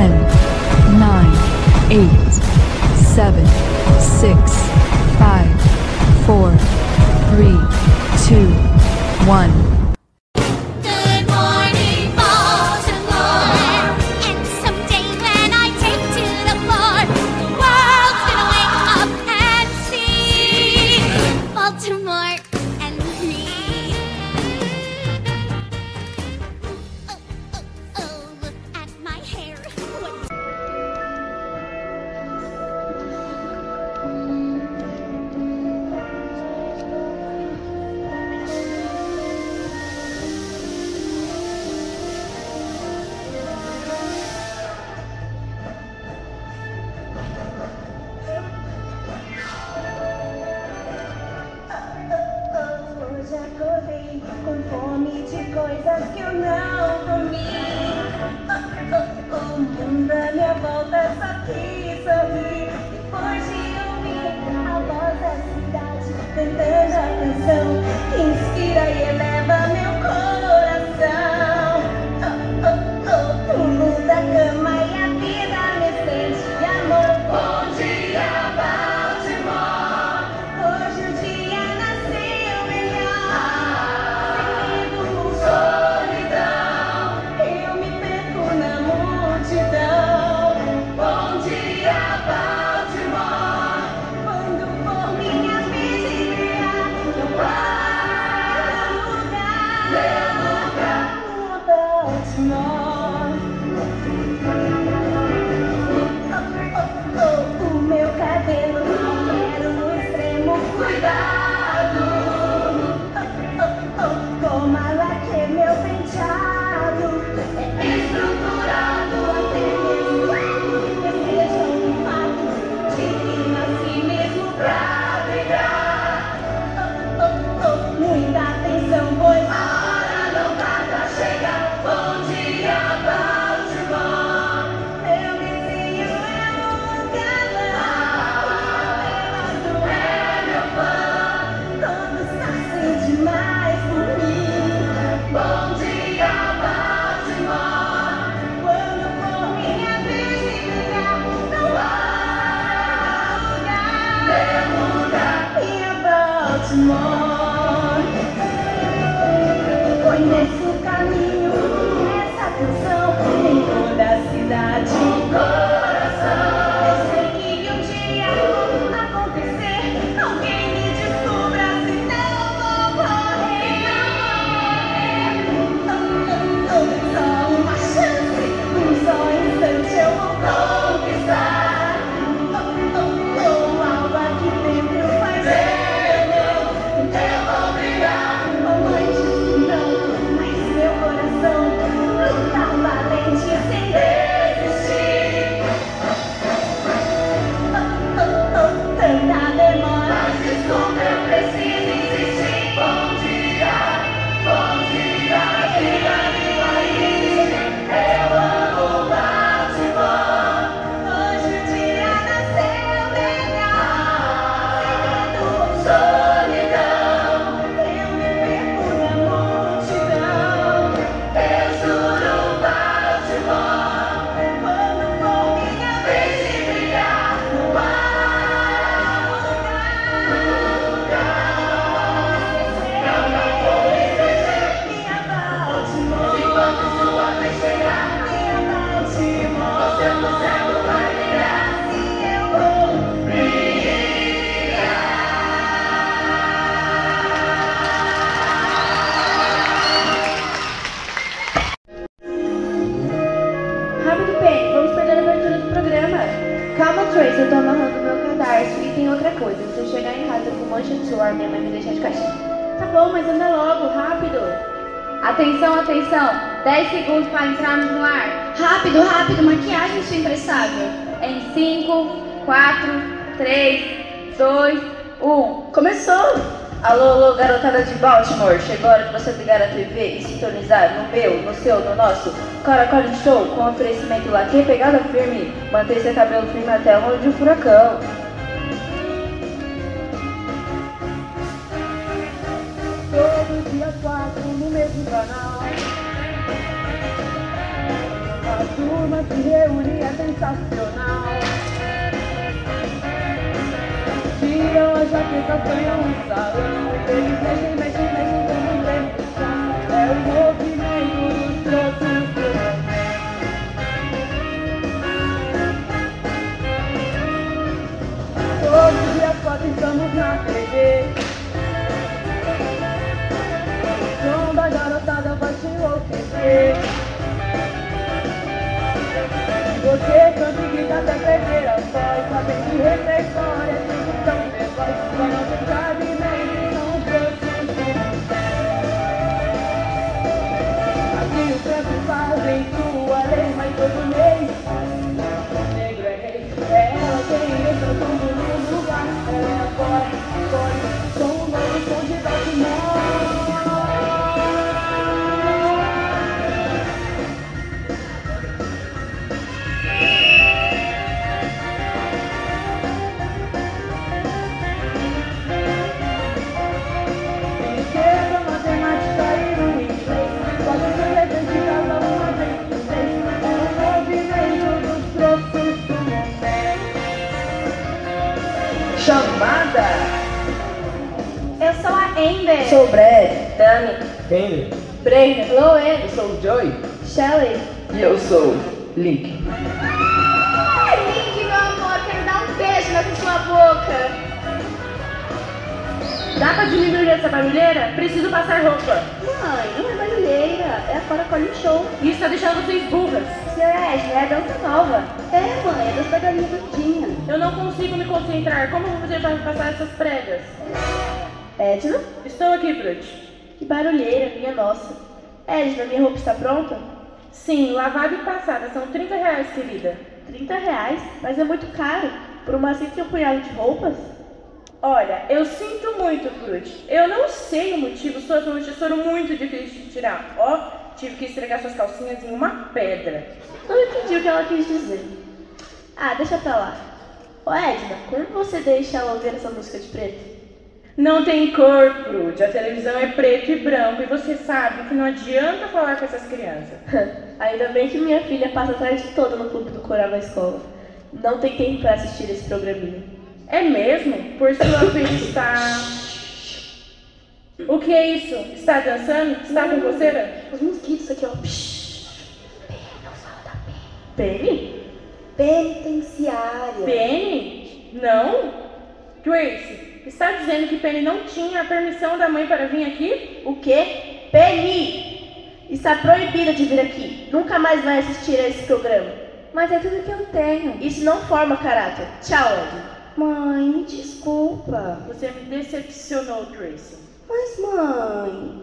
10, 9, 8, 7, 6, 5, 4, 3, 2, 1. Good morning, Baltimore. And someday when I take to the floor, the world's gonna wake up and see Baltimore and me. Oh, look at my hair. Hoje acordei com fome de coisas que eu não comi. O mundo à minha volta só quis sorrir. Depois de ouvir a voz da cidade cantando a canção que inspira e eleva meu coração. Pulo da cama e a vida me sente de amor. Bom dia, Baltimore. Hoje o dia nasceu melhor. Sem medo, solidão, eu me perco na multidão. Bom dia, Baltimore. Quando for minha vez de brilhar, eu paro no lugar. Baltimore. O meu cabelo quero no extremo cuidado. Como a laque, meu penteado é estruturado. Até mesmo desejo um fato de que nasci mesmo pra brigar. Muita atenção, pois a hora não tá pra chegar. Bom dia, Baltimore. Meu vizinho é um galã. É meu fã. Todos torcem demais por mim. Bom dia, Baltimore. Quando for minha vez de brilhar, não há lugar. Minha Baltimore. Conheço o caminho, essa canção tem toda a cidade no coração. Eu sei que um dia vou acontecer, alguém me descubra, senão vou morrer. Só uma chance, só instante eu vou conquistar. Algo aqui dentro faz eu vou brilhar. Antes não, mas meu coração luta valente sem desistir. Tanta demora, mas desculpa, eu preciso insistir. Bom dia, diga meu país, eu amo Baltimore. Hoje o dia nasceu melhor. Sem medo, solidão, eu me perco na multidão. Eu juro, Baltimore, quando for minha vez de brilhar, não há lugar. Eu não vou esquecer minha Baltimore. Enquanto sua vez chegar, minha Baltimore, você no céu vai brilhar. Sim, eu vou brilhar. Rápido, Penny, vamos perder a abertura do programa. Calma, Trace, eu tô amarrando meu cadarço e tem outra coisa. Se eu chegar em casa com mancha de suor, minha mãe me deixa de castigo. Tá bom, mas anda logo, rápido. Atenção, atenção. 10 segundos para entrarmos no ar. Rápido, rápido, maquiagem, sua imprestável. Em 5, 4, 3, 2, 1. Começou! Alô, alô, garotada de Baltimore. Chegou a hora de você ligar a TV e sintonizar no meu, no seu, no nosso Caracol Show com oferecimento laque, pegada firme. Mantenha seu cabelo firme até a onda de furacão. Todo dia 4 no mesmo canal. turma se reúne, é sensacional. Tiram a jaqueta, apanham um salão. Eles mexem, mexem, mexem como um trem no chão. É o movimento dos troços do momento. Todos os dias quase estamos na TV. O som da garotada vai te enlouquecer. Você canta e grita até perder a voz. Sabem que refeitório é sempre tão veloz. Só não tem cabimento, são os doces do momento. Aqui os brancos fazem sua lei, mas todo mês o negro é rei. É ela quem entra tudo no lugar. Ela é agora, com um novo som de Baltimore. Chamada! Eu sou a Amber. Sou o Brad. Dani. Henry. Brenda. Loen. Eu sou o Joey. Shelley. E eu sou Link. Link, meu amor, quero dar um beijo nessa sua boca. Dá pra diminuir essa barulheira? Preciso passar roupa. Mãe, não é barulheira, é a Cora Colin Show. Isso tá deixando vocês burras. Senhora Edna, é a dança nova. É, mãe, é a dança da galinha Dudinha. Eu não consigo me concentrar. Como eu vou fazer para passar essas pregas? Edna? Estou aqui, Prut. Que barulheira, minha nossa. Edna, minha roupa está pronta? Sim, lavada e passada. São R$30, querida. R$30? Mas é muito caro. Por uma simples punhado de roupas? Olha, eu sinto muito, Prut. Eu não sei o motivo, suas manchas foram muito difíceis de tirar. Ó, tive que esfregar suas calcinhas em uma pedra. Não entendi o que ela quis dizer. Ah, deixa pra lá. Ô Edna, como você deixa ela ouvir essa música de preto? Não tem cor, Prut. A televisão é preto e branco e você sabe que não adianta falar com essas crianças. Ainda bem que minha filha passa a tarde toda no clube do coral da escola. Não tem tempo pra assistir esse programinha. É mesmo? Por sua filha está... O que é isso? Está dançando? Está com coceira? Os mosquitos aqui, ó. Penny, não fala da Penny. Penny? Penitenciária. Penny? Não? Tracy, está dizendo que Penny não tinha a permissão da mãe para vir aqui? O quê? Penny! Está proibida de vir aqui. Nunca mais vai assistir a esse programa. Mas é tudo que eu tenho. Isso não forma caráter. Tchau, Ed. Mãe, me desculpa. Você me decepcionou, Tracy. Mas, mãe...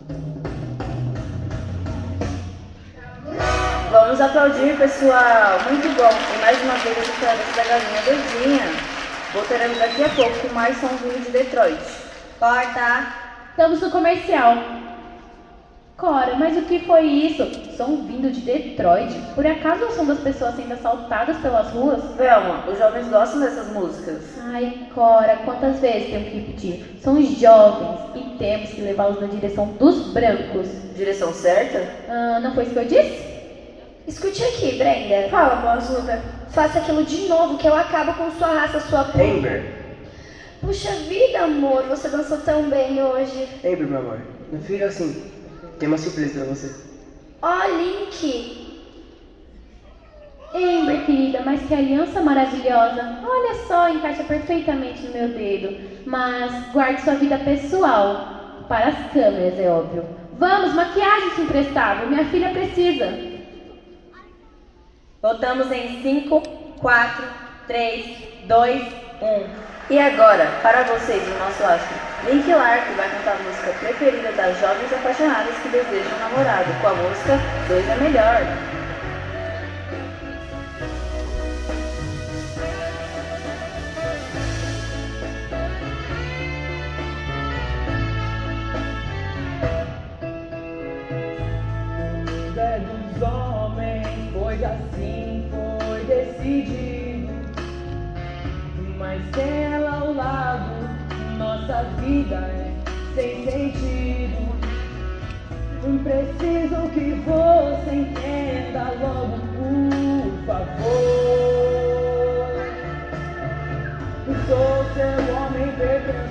Vamos aplaudir, pessoal. Muito bom. E mais uma vez a história da galinha doidinha. Voltaremos daqui a pouco com mais somzinho de Detroit. Corta. Estamos no comercial. Cora, mas o que foi isso? Som vindo de Detroit? Por acaso não são das pessoas sendo assaltadas pelas ruas? Velma, os jovens gostam dessas músicas. Ai, Cora, quantas vezes tenho que repetir? São os jovens e temos que levá-los na direção dos brancos. Direção certa? Não foi isso que eu disse? Escute aqui, Brenda. Fala, boazuda. Faça aquilo de novo que eu acabo com sua raça, sua porra. Amber. Puxa vida, amor, você dançou tão bem hoje. Amber, meu amor. Não fica assim. Tem uma surpresa pra você. Ó, Link. Amber, querida, mas que aliança maravilhosa. Olha só, encaixa perfeitamente no meu dedo. Mas guarde sua vida pessoal. Para as câmeras, é óbvio. Vamos, maquiagem imprestável. Minha filha precisa. Voltamos em 5, 4, 3, 2, 1. E agora, para vocês, o nosso astro Link Lark vai cantar a música preferida das jovens apaixonadas que desejam um namorado, com a música 2 é Melhor. É dos homens, pois assim foi decidido. Mas sem ela ao lado, nossa vida é sem sentido. Preciso que você entenda logo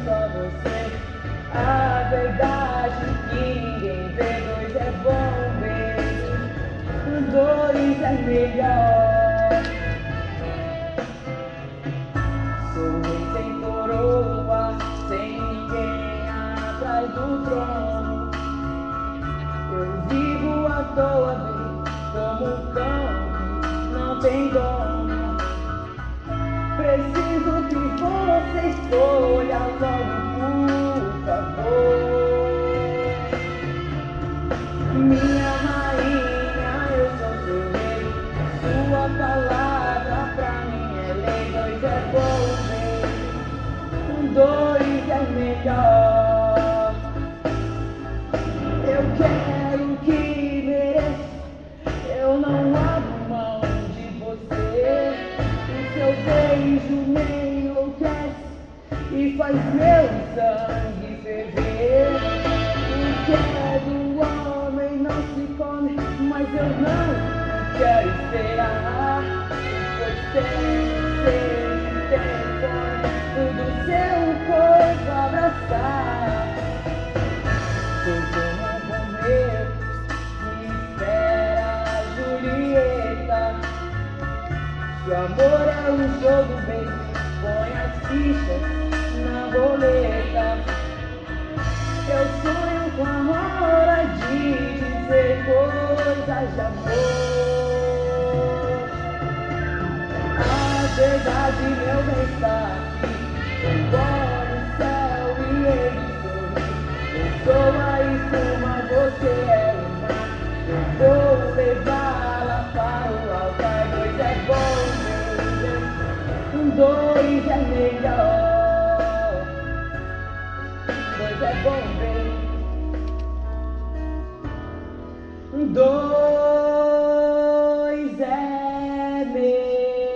só você. A verdade que ninguém vê, dois é bom mesmo, dois é melhor. Sou rei sem coroa, sem ninguém atrás do trono. Eu vivo à toa, bem, como um cão que não tem dono. Preciso que você escolha logo, por favor. Minha rainha, eu sou seu rei. Sua palavra pra mim é lei. Dois é bom, dois é melhor. Eu quero que mereça, eu não abro mão de você. O seu beijo me enlouquece e faz meu sangue ferver. O que é do homem não se come, mas eu não quero esperar. Pois tenho sede, tenho fome do seu corpo abraçar. Sou como Romeu que espera a Julieta. Seu amor é um jogo, bem, põe as fichas na roleta. Eu sonho com a hora de dizer coisas de amor. A verdade, meu bem, está aqui, embora o céu e ele sorri. Eu sou a espuma, você é o mar. Eu vou levá-la para o altar. Dois é bom, dois é melhor. Dois é bom, bem, dois é melhor.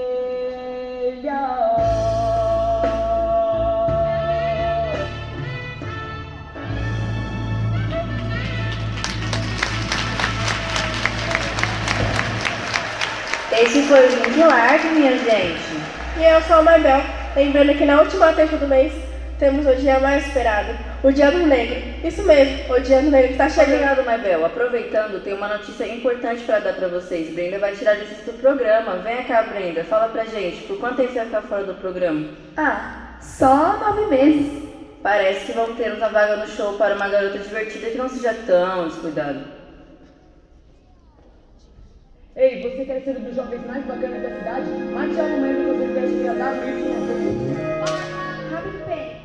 Esse foi o Link Largo, minha gente. E eu sou a Mabel, lembrando que na última terça do mês temos o dia mais esperado, o Dia do Negro. Isso mesmo, o Dia do Negro que está chegando. Obrigado, Mabel. Aproveitando, tem uma notícia importante para dar para vocês. Brenda vai tirar licença do programa. Vem cá, Brenda, fala pra gente, por quanto tempo você vai ficar fora do programa? Só 9 meses. Parece que vão ter uma vaga no show para uma garota divertida que não seja tão descuidada. Ei, você quer ser um dos jovens mais bacanas da cidade? Mate a mamãe que você quer que ia dar isso. Rápido, bem.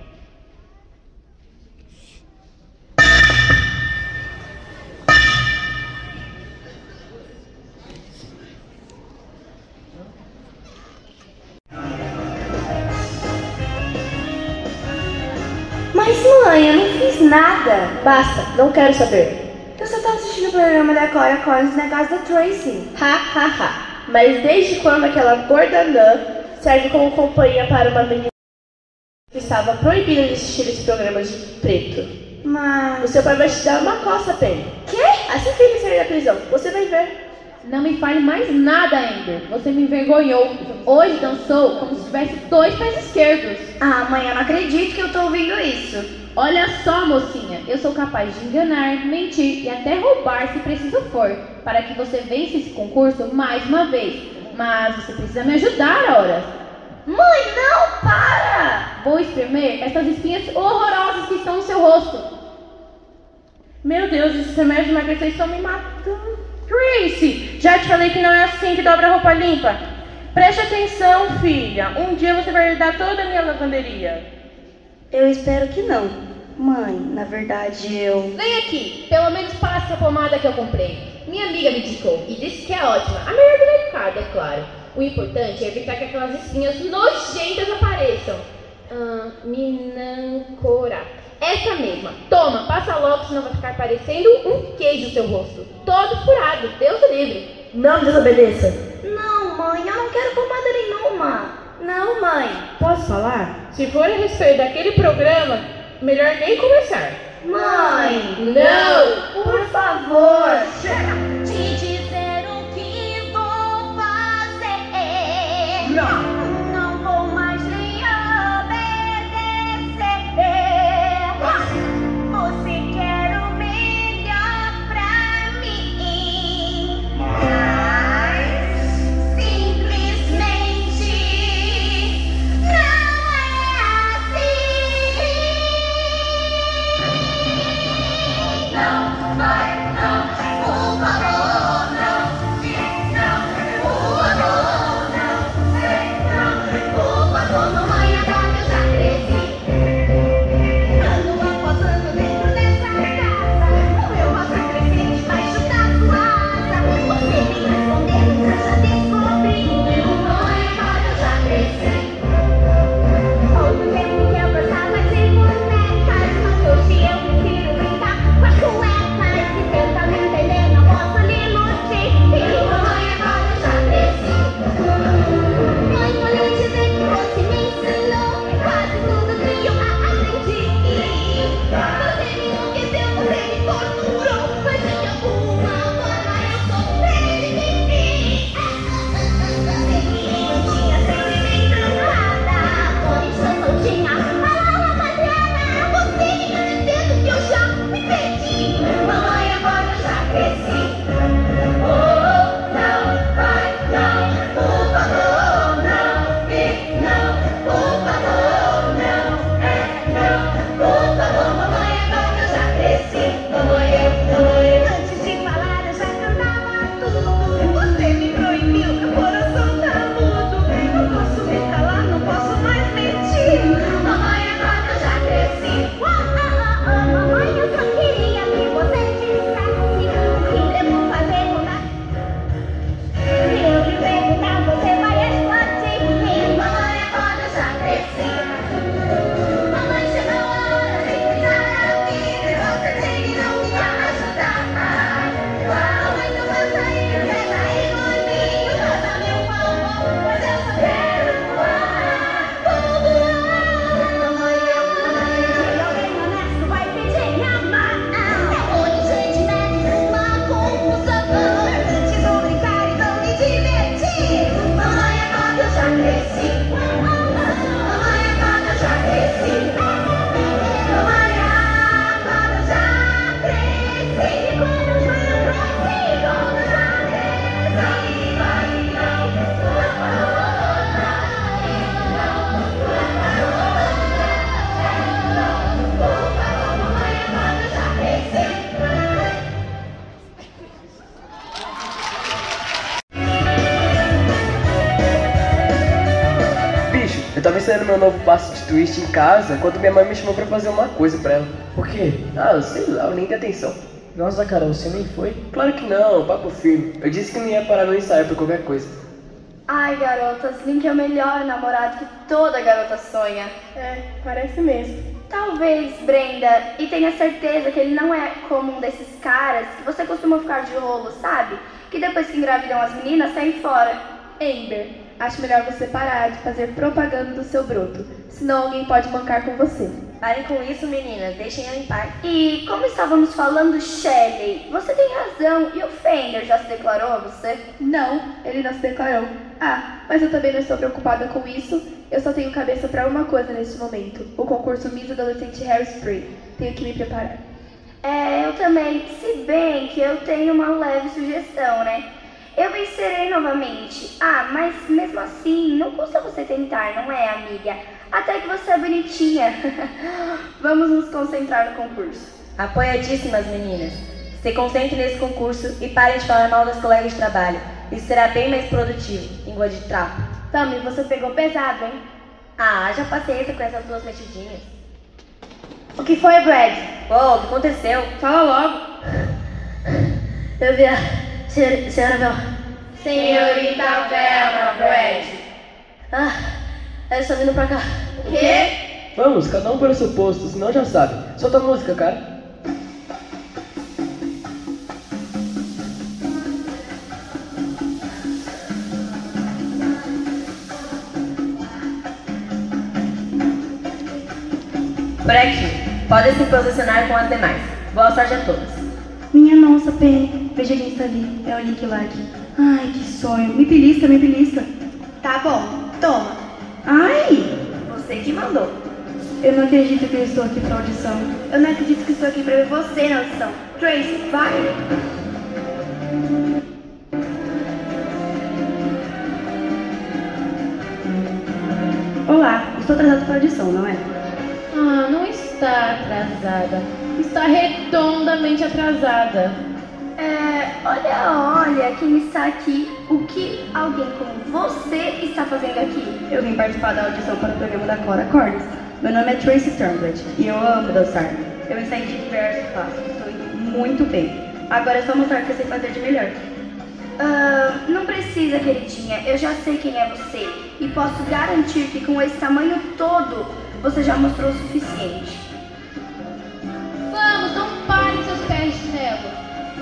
Mas mãe, eu não fiz nada. Basta, não quero saber. Eu só tava assistindo o programa da Cora Collins na casa da Tracy. Ha. Mas desde quando aquela gorda anã serve como companhia para uma menina que estava proibida de assistir esse programa de preto? Mas... O seu pai vai te dar uma coça, Penny. Quê? Assim que ele sair da prisão, você vai ver. Não me fale mais nada, Amber. Você me envergonhou. Hoje dançou como se tivesse 2 pés esquerdos. Ah, mãe, eu não acredito que eu tô ouvindo isso. Olha só, mocinha. Eu sou capaz de enganar, mentir e até roubar se preciso for, para que você vença esse concurso mais uma vez. Mas você precisa me ajudar, Aura. Mãe, não, para! Vou espremer essas espinhas horrorosas que estão no seu rosto. Meu Deus, esses remédios de emagrecer estão me matando. Tracy, já te falei que não é assim que dobra a roupa limpa. Preste atenção, filha. Um dia você vai herdar toda a minha lavanderia. Eu espero que não. Mãe, na verdade eu... Vem aqui, pelo menos passe a pomada que eu comprei. Minha amiga me indicou e disse que é ótima. A melhor do mercado, é claro. O importante é evitar que aquelas espinhas nojentas apareçam. Minancora. Essa mesma. Toma, passa logo, senão vai ficar parecendo um queijo seu rosto. Todo furado, Deus o livre. Não me desobedeça. Não, mãe, eu não quero pomada nenhuma. Não, mãe. Posso falar? Se for a respeito daquele programa, melhor nem começar. Mãe. Não! Por favor. Te dizer o que vou fazer. Não. Não vou mais lhe obedecer. tava ensinando meu novo passo de twist em casa quando minha mãe me chamou pra fazer uma coisa pra ela. Por quê? Ah, sei lá, eu nem dei atenção. Nossa, Carol, você nem foi? Claro que não, papo firme. Eu disse que não ia parar no ensaio por qualquer coisa. Ai, garotas, Link é o melhor namorado que toda garota sonha. É, parece mesmo. Talvez, Brenda, e tenha certeza que ele não é como um desses caras que você costuma ficar de rolo, sabe? Que depois que engravidam as meninas, saem fora. Amber, acho melhor você parar de fazer propaganda do seu broto, senão alguém pode bancar com você. Parem com isso, meninas, deixem eu em paz. E como estávamos falando, Shelley, você tem razão. E o Fender já se declarou a você? Não, ele não se declarou. Ah, mas eu também não estou preocupada com isso. Eu só tenho cabeça para uma coisa neste momento: o concurso Miss Adolescente Hairspray. Tenho que me preparar. É, eu também. Se bem que eu tenho uma leve sugestão, né? Eu vencerei novamente. Ah, mas mesmo assim, não custa você tentar, não é, amiga? Até que você é bonitinha. Vamos nos concentrar no concurso. Apoiadíssimas, meninas. Se concentrem nesse concurso e parem de falar mal das colegas de trabalho. Isso será bem mais produtivo, língua de trapo. Tami, você pegou pesado, hein? Ah, já paciência com essas duas metidinhas. O que foi, Brad? Pô, o que aconteceu? Fala logo. Eu vi a senhora Velma. Senhorita Velma, Brad. Ah, eles estão vindo pra cá. O quê? Vamos, cada um pelo seu posto, senão já sabe. Solta a música, cara. Por aqui, podem se posicionar com as demais. Boa sorte a todas. Minha nossa, Penny. Veja quem está ali. É o Link Lark. Ai, que sonho. Me belisca, me belisca. Tá bom, toma. Ai! Você que mandou. Eu não acredito que eu estou aqui pra audição. Eu não acredito que estou aqui pra ver você na audição. Tracy, vai! Olá, estou atrasado para a audição, não é? Ah, não está atrasada. Está redondamente atrasada. Olha quem está aqui. O que alguém como você está fazendo aqui? Eu vim participar da audição para o programa da Cora Cordes. Meu nome é Tracy Turnblad e eu amo dançar. Eu ensaiei diversos passos, estou indo muito bem. Agora é só mostrar o que eu sei fazer de melhor. Não precisa, queridinha. Eu já sei quem é você. E posso garantir que com esse tamanho todo, você já mostrou o suficiente. Vamos, não parem seus pés de chinelo.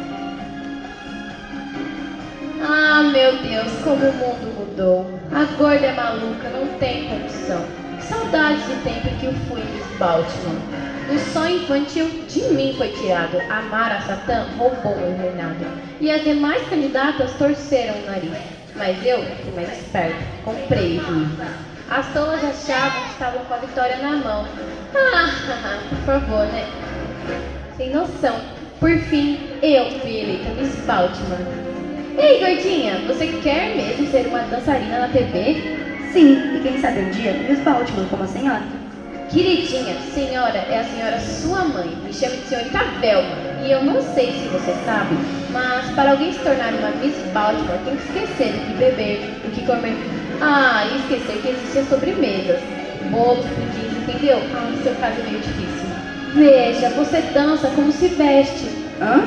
Ah, meu Deus, como o mundo mudou. A gorda é maluca, não tem condição. Que saudades do tempo em que eu fui Miss Baltimore. O sonho infantil de mim foi tirado. A Mara Satã roubou meu reinado. E as demais candidatas torceram o nariz. Mas eu fui mais esperto, comprei o juízo. As tolas achavam que estavam com a vitória na mão. Por favor, né? Sem noção. Por fim, eu fui eleita Miss Baltimore. Ei, gordinha, você quer mesmo ser uma dançarina na TV? Sim, e quem sabe um dia, Miss Baltimore como a senhora. Queridinha, senhora é a senhora sua mãe. Me chame de senhorita Velma. E eu não sei se você sabe, mas para alguém se tornar uma Miss Baltimore tem que esquecer o que beber, o que comer. Ah, e esquecer que existem sobremesas, bolos, pudins, entendeu? No seu caso é meio difícil. Veja, você dança como se veste. Hã?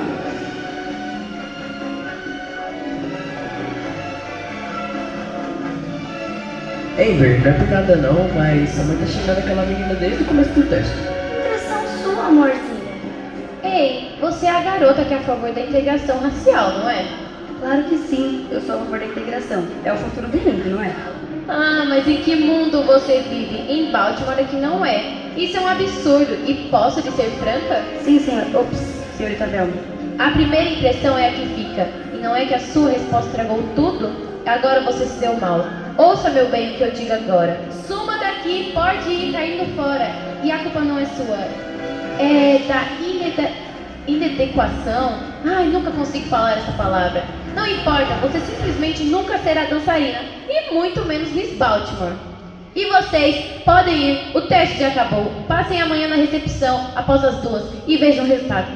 Amber, não é por nada não, mas sua mãe tá xingando aquela menina desde o começo do teste. Impressão sua, amorzinho. Ei, você é a garota que é a favor da integração racial, não é? Claro que sim, eu sou a favor da integração. É o futuro do mundo, não é? Ah, mas em que mundo você vive? Em Baltimore que não é. Isso é um absurdo. E posso lhe ser franca? Sim, senhor. Ops, senhorita Velma. A primeira impressão é a que fica. E não é que a sua resposta estragou tudo? Agora você se deu mal. Ouça, meu bem, o que eu digo agora. Suma daqui, pode ir caindo fora. E a culpa não é sua. É da inadequação. Ai, nunca consigo falar essa palavra. Não importa, você simplesmente nunca será dançarina. E muito menos Miss Baltimore. E vocês podem ir, o teste já acabou. Passem amanhã na recepção, após as 2, e vejam o resultado.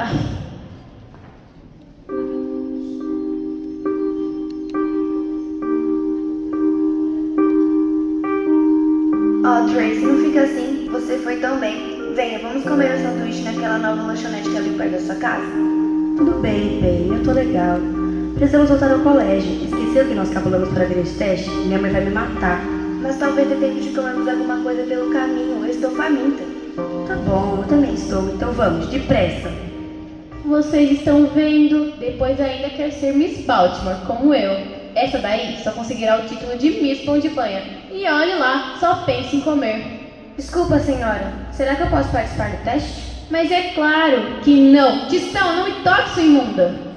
Oh, Tracy, não fica assim. Você foi tão bem. Venha, vamos comer um sanduíche naquela nova lanchonete que é ali perto da sua casa. Tudo bem, bem, eu tô legal. Precisamos voltar ao colégio. Esqueceu que nós calculamos para ver esse teste? Minha mãe vai me matar. Mas talvez dê tempo de comermos alguma coisa pelo caminho. Eu estou faminta. Tá bom, eu também estou. Então vamos, depressa. Vocês estão vendo? Depois ainda quer ser Miss Baltimore, como eu. Essa daí só conseguirá o título de Miss Pão de Banha. E olhe lá, só pensa em comer. Desculpa, senhora. Será que eu posso participar do teste? Mas é claro que não. Tistão, não me toque, sua imunda.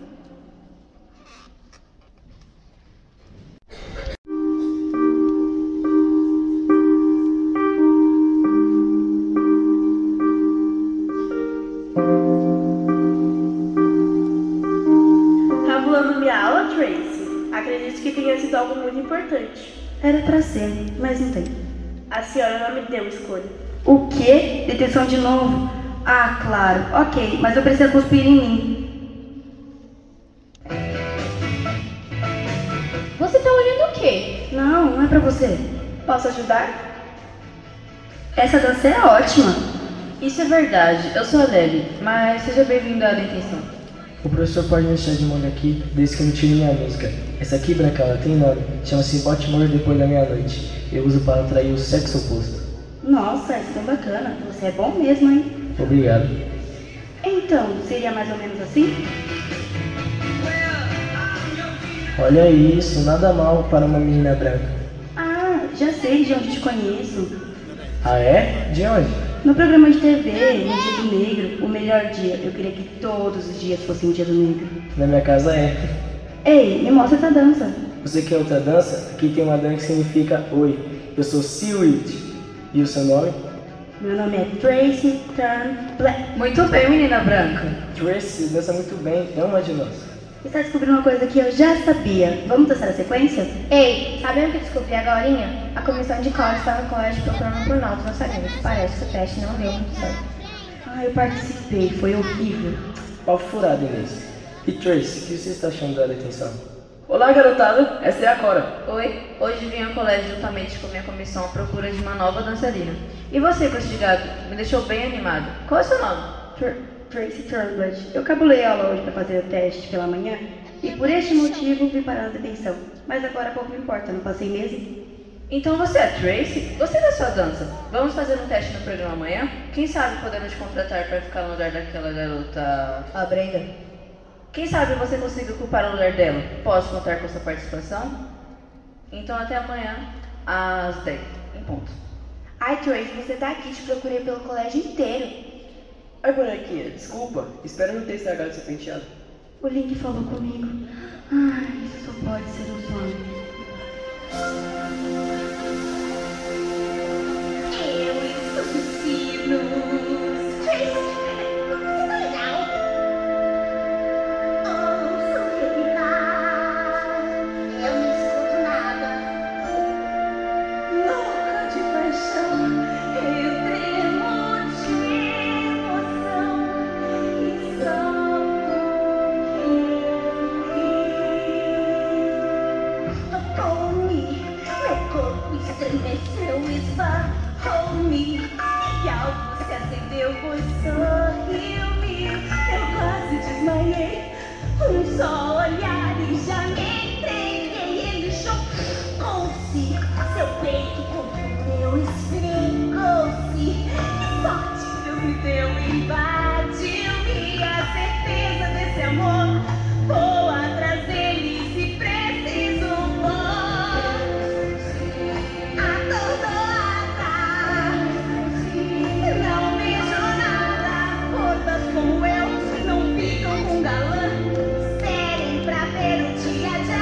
Tá voando minha aula, Tracy? Acredito que tenha sido algo muito importante. Era pra ser, mas não tem. A senhora não me deu escolha. O quê? Detenção de novo? Ah, claro. Ok, mas eu preciso cuspir em mim. Você tá olhando o quê? Não é pra você. Posso ajudar? Essa dança é ótima. Isso é verdade, eu sou a Lely, mas seja bem-vindo à detenção. O professor pode me deixar de molho aqui, desde que eu não tire minha música. Essa aqui, Branca, ela tem nome. Chama-se Baltimore depois da meia-noite. Eu uso para atrair o sexo oposto. Nossa, isso é bacana. Você é bom mesmo, hein? Obrigado. Então, seria mais ou menos assim? Olha isso, nada mal para uma menina branca. Ah, já sei de onde te conheço. Ah é? De onde? No programa de TV, no Dia do Negro, o melhor dia. Eu queria que todos os dias fossem o Dia do Negro. Na minha casa é. Ei, me mostra essa dança. Você quer outra dança? Aqui tem uma dança que significa oi. Eu sou Seaweed. E o seu nome? Meu nome é Tracy Turnblad. Muito bem, menina branca. Tracy dança muito bem, é uma de nós. Está descobrindo uma coisa que eu já sabia. Vamos dançar a sequência? Ei, sabe o que descobri agorinha? A comissão de cola está no colégio procurando por novos dançarinos. Parece que o teste não deu muito certo. Ah, eu participei, foi horrível. Pau furado, Inês. E Tracy, o que você está achando da detenção? Olá, garotada, essa é a Cora. Oi, hoje vim ao colégio juntamente com minha comissão à procura de uma nova dançarina. E você, castigado, me deixou bem animado. Qual é o seu nome? Tracy Turnblad. Eu cabulei a aula hoje para fazer o teste pela manhã e por este motivo vim parar na detenção. Mas agora pouco importa, não passei mesmo. Então você é Tracy? Gostei da sua dança. Vamos fazer um teste no programa amanhã? Quem sabe podemos te contratar para ficar no lugar daquela garota... A Brenda. Quem sabe você consiga ocupar o lugar dela? Posso contar com sua participação? Então até amanhã, às 10, em ponto. Ai, Tracy, você tá aqui, te procurei pelo colégio inteiro. Oi, bonequinha, desculpa, espero não ter estragado seu penteado. O Link falou comigo. Ai, isso só pode ser um sonho. Eu e os sinos. Tracy, você tá legal? Oh, sou revirar. Eu não escuto nada. Louca de paixão, eu tremo de emoção. E só tocou-me, meu corpo estremeceu, esbarrou-me e algo se acendeu, pois sorriu-me. Eu quase desmaiei, só olhar e já me entreguei. Ele chocou-se, seu peito contra o meu esfregou-se. Que sorte Deus me deu, invadiu-me a certeza desse amor. Vou atrás dele se preciso for. Atordoada, não vejo nada. Outras como eu não ficam com galã. Esperem pra ver o dia de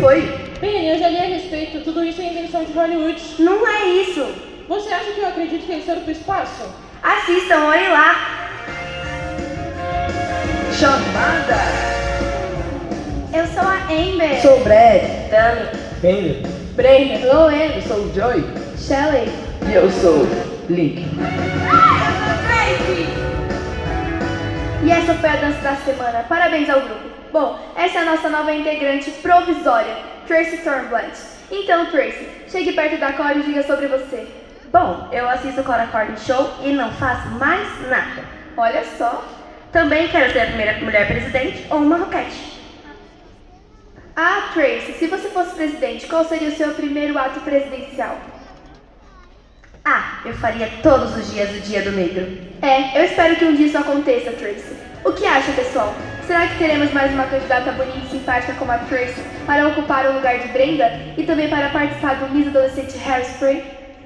foi? Penny, eu já li a respeito. Tudo isso é invenção de Hollywood. Não é isso. Você acha que eu acredito que eles foram pro espaço? Assistam, olhem lá. Chamada! Eu sou a Amber. Sou o Brad. Dami. Bender. Brenda. Loen. Eu sou o Joy. Shelley. E eu sou Link. E essa foi a dança da semana. Parabéns ao grupo. Bom, essa é a nossa nova integrante provisória, Tracy Turnblatt. Então, Tracy, chegue perto da Cora e diga sobre você. Bom, eu assisto o Cora Corning Show e não faço mais nada. Olha só. Também quero ser a primeira mulher presidente ou uma roquete. Ah, Tracy, se você fosse presidente, qual seria o seu primeiro ato presidencial? Ah, eu faria todos os dias o Dia do Negro. Eu espero que um dia isso aconteça, Tracy. O que acha, pessoal? Será que teremos mais uma candidata bonita e simpática como a Tracy para ocupar o lugar de Brenda e também para participar do Miss Adolescente Hairspray?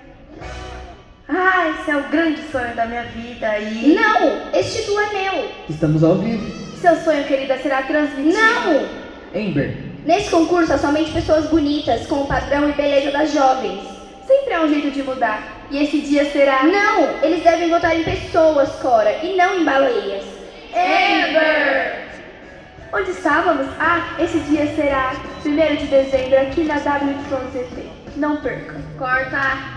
Ah, esse é o grande sonho da minha vida e... Não! Esse título é meu! Estamos ao vivo. Seu sonho, querida, será transmitido. Não! Amber. Nesse concurso há somente pessoas bonitas, com o padrão e beleza das jovens. Sempre há um jeito de mudar. E esse dia será... Não! Eles devem votar em pessoas, Cora, e não em baleias. Amber! Onde estávamos? Ah, esse dia será 1º de dezembro aqui na WYZT. Não perca. Corta!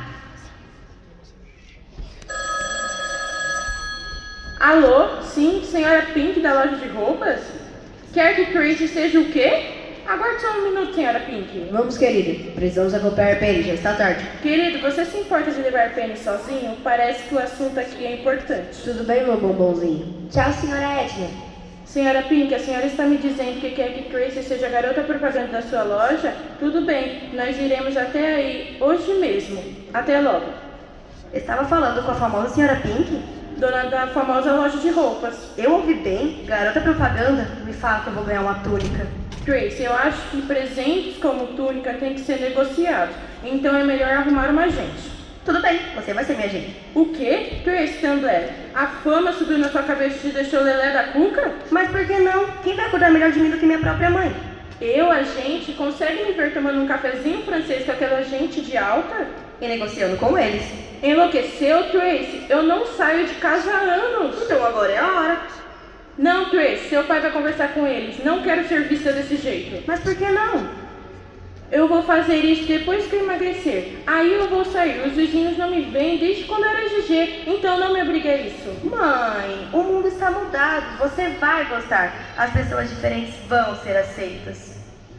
Alô? Sim, senhora Pink da loja de roupas? Quer que Tracy seja o quê? Aguarde só um minuto, senhora Pink. Vamos, querido. Precisamos acompanhar Penny, já está tarde. Querido, você se importa de levar Penny sozinho? Parece que o assunto aqui é importante. Tudo bem, meu bombonzinho? Tchau, senhora Edna. Senhora Pink, a senhora está me dizendo que quer que Tracy seja a garota propaganda da sua loja? Tudo bem, nós iremos até aí hoje mesmo. Até logo. Estava falando com a famosa senhora Pink? Dona da famosa loja de roupas. Eu ouvi bem? Garota propaganda? Me fala que eu vou ganhar uma túnica. Tracy, eu acho que presentes como túnica têm que ser negociados. Então é melhor arrumar uma agente. Tudo bem, você vai ser minha agente. O quê? Tracy Turnblatt, a fama subiu na sua cabeça e te deixou lelé da cuca? Mas por que não? Quem vai cuidar melhor de mim do que minha própria mãe? Eu, agente, consegue me ver tomando um cafezinho francês com aquela gente de alta? E negociando com eles. Enlouqueceu, Tracy? Eu não saio de casa há anos. Então agora é a hora. Não, Tracy, seu pai vai conversar com eles. Não quero ser vista desse jeito. Mas por que não? Eu vou fazer isso depois que eu emagrecer. Aí eu vou sair. Os vizinhos não me veem desde quando eu era GG. Então não me obrigue a isso. Mãe, o mundo está mudado. Você vai gostar. As pessoas diferentes vão ser aceitas.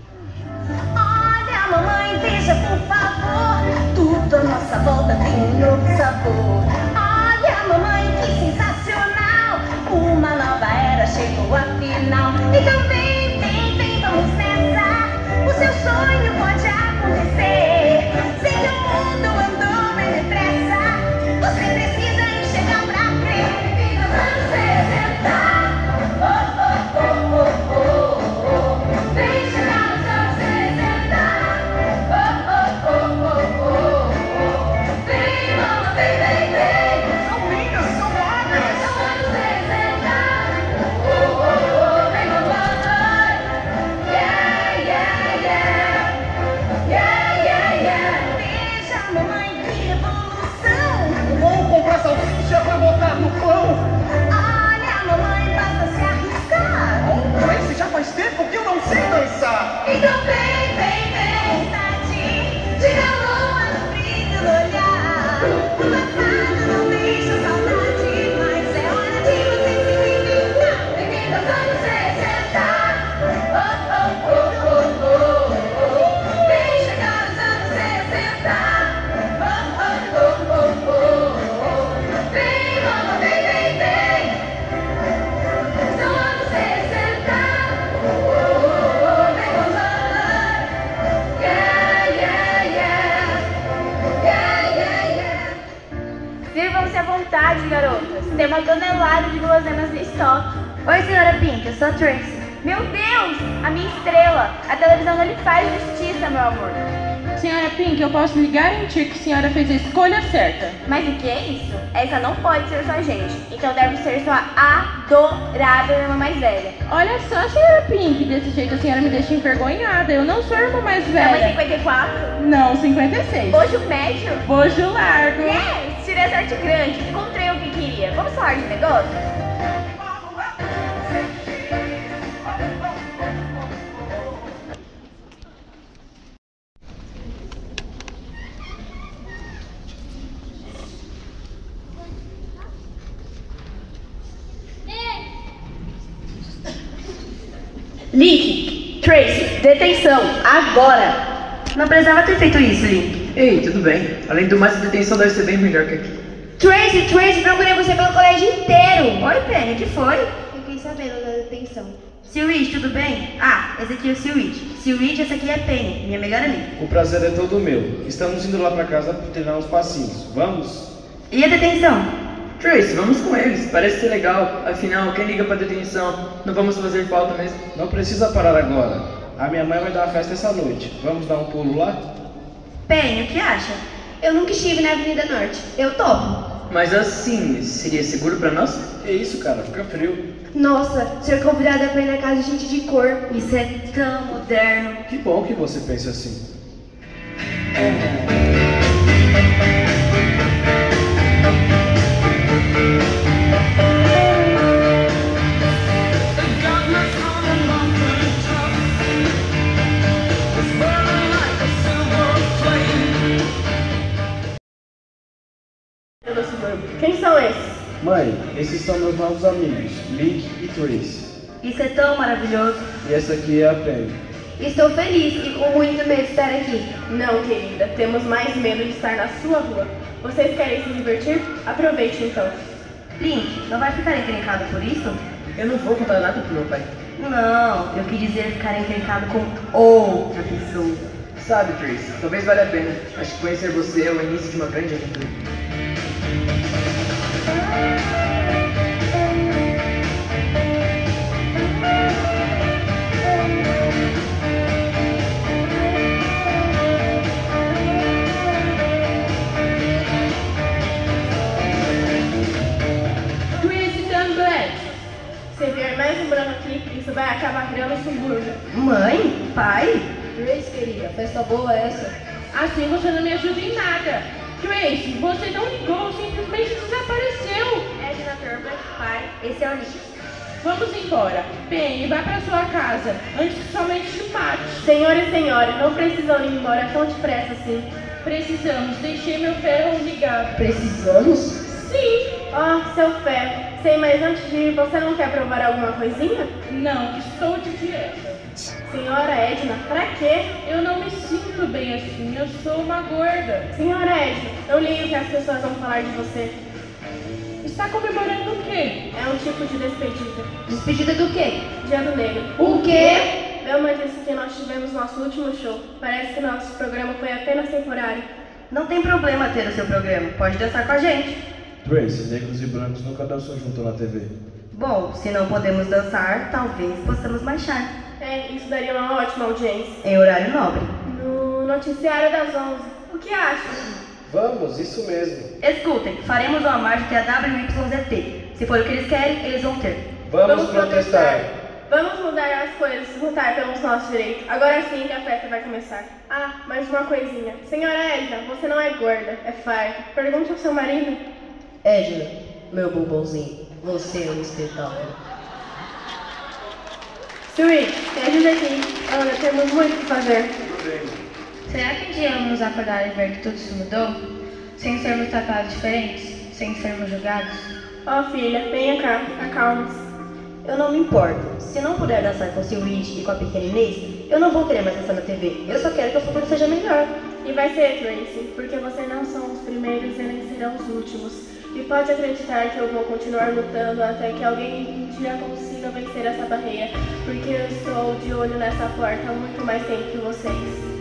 Olha, mamãe, veja por favor, tudo à nossa volta tem um novo sabor. Olha, mamãe, que sensacional, uma nova era chegou afinal. Então vem, vamos nessa, o seu sonho pode acontecer. Sei que o mundo andou bem depressa, você precisa enxergar pra crer. Fica anos 60, oh, oh, oh, oh, oh, oh. Vem chegar nos anos 60, oh, oh, oh, oh, oh, oh. Vem, mama, vem, são minhas, são vagas. São anos 60, oh, oh, oh, vem, mamãe. Yeah, yeah, yeah, yeah, yeah, yeah. Veja, mamãe, que revolução. Vou comprar salsicha pra botar no pão. Olha, mamãe, basta se arriscar. Tracy, já faz tempo que eu não sei dançar. Então vem, vontade de calor no brilho no olhar. O passado não deixa saudade, mas é hora de você se reinventar. Bem-vindo aos anos 60. Oh, oh, oh, oh, oh, oh. Vem chegar os anos 60. Oh, oh, oh, oh, oh, oh. Vem, mama, vem. São anos 60. Oh, oh, oh, vem, mamãe. Yeah, yeah, yeah. Yeah, yeah, yeah. Sirvam-se à vontade, garotas. Tem uma tonelada de guloseimas no estoque. Oi, senhora Pink, eu sou a Tracy. Meu Deus! A minha estrela! A televisão não lhe faz justiça, meu amor. Senhora Pink, eu posso lhe garantir que a senhora fez a escolha certa. Mas o que é isso? Essa não pode ser sua gente. Então deve ser sua adorável irmã mais velha. Olha só, senhora Pink, desse jeito a senhora me deixa envergonhada. Eu não sou a irmã mais velha. É uma 54? Não, 56. Bojo médio? Bojo largo. Yes! Tirei a sorte grande. Encontrei o que queria. Vamos falar de negócio? Link, Tracy, detenção, agora! Não precisava ter feito isso, Link. Ei, tudo bem. Além do mais, a detenção deve ser bem melhor que aqui. Tracy, procurei você pelo colégio inteiro. Oi, Penny, o que foi? Fiquei sabendo da detenção. Seaweed, tudo bem? Ah, esse aqui é o Seaweed. Seaweed, essa aqui é Penny, minha melhor amiga. O prazer é todo meu. Estamos indo lá pra casa para treinar uns passinhos. Vamos? E a detenção? Tracy, vamos com eles. Parece ser legal. Afinal, quem liga pra detenção? Não vamos fazer falta mesmo. Não precisa parar agora. A minha mãe vai dar uma festa essa noite. Vamos dar um pulo lá? Penny, o que acha? Eu nunca estive na Avenida Norte. Eu topo. Mas assim, seria seguro pra nós? Que isso, cara? Fica frio. Nossa, ser convidada pra ir na casa de gente de cor. Isso é tão moderno. Que bom que você pensa assim. Quem são esses? Mãe, esses são meus novos amigos, Link e Tracy. Isso é tão maravilhoso. E essa aqui é a Penny. Estou feliz e com muito medo de estar aqui. Não, querida, temos mais medo de estar na sua rua. Vocês querem se divertir? Aproveite então. Link, não vai ficar encrencado por isso? Eu não vou contar nada pro meu pai. Não, eu quis dizer ficar encrencado com outra pessoa. Sabe, Tracy, talvez valha a pena. Acho que conhecer você é o início de uma grande aventura. Se vier mais um branco aqui, isso vai acabar criando um subúrbio. Mãe? Pai? Grace, querida, festa boa essa. Assim você não me ajuda em nada. Tracy, você não ligou, simplesmente desapareceu. Edna Turban, pai, esse é o Nick. Vamos embora. Penny, vá pra sua casa, antes que somente te mate. Senhor e senhora, não precisam ir embora tão depressa assim. Precisamos, deixei meu ferro ligado. Precisamos? Sim. Oh, seu ferro. Sei, mas antes de ir, você não quer provar alguma coisinha? Não, estou de dieta. Senhora Edna, pra quê? Eu não me sinto bem assim, eu sou uma gorda. Senhora Edna, não ligue o que as pessoas vão falar de você. Está comemorando o quê? É um tipo de despedida. Despedida do quê? Dia do Negro. O quê? Velma disse que nós tivemos nosso último show. Parece que nosso programa foi apenas temporário. Não tem problema ter o seu programa, pode dançar com a gente. Tracy, negros e brancos nunca dançam junto na TV. Bom, se não podemos dançar, talvez possamos marchar. É, isso daria uma ótima audiência. Em horário nobre. No noticiário das 11. O que acha? Vamos, isso mesmo. Escutem, faremos uma marcha até a WYZT. Se for o que eles querem, eles vão ter. Vamos protestar. Vamos mudar as coisas, lutar pelos nossos direitos. Agora sim que a festa vai começar. Ah, mais uma coisinha. Senhora Edna, você não é gorda, é farta. Pergunte ao seu marido. Edna, meu bombonzinho, você é um espetáculo. Sweet, me ajuda aqui. Olha, temos muito o que fazer. Será que um dia vamos acordar e ver que tudo se mudou? Sem sermos tratados diferentes? Sem sermos julgados? Oh, filha, venha cá, acalme-se. Eu não me importo. Se não puder dançar com o Seaweed e com a pequena Inês, eu não vou querer mais dançar na TV. Eu só quero que o futuro seja melhor. E vai ser, Tracy, porque vocês não são os primeiros e nem serão os últimos. E pode acreditar que eu vou continuar lutando até que alguém um dia consiga vencer essa barreira, porque eu estou de olho nessa porta há muito mais tempo que vocês.